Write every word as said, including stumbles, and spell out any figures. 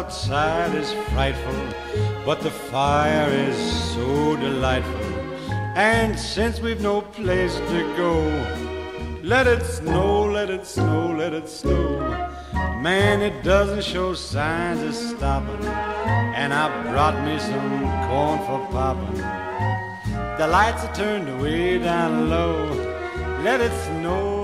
outside is frightful, but the fire is so delightful. And since we've no place to go, let it snow, let it snow, let it snow. Man, it doesn't show signs of stopping, and I brought me some corn for popping. The lights are turned way down low. Let it snow,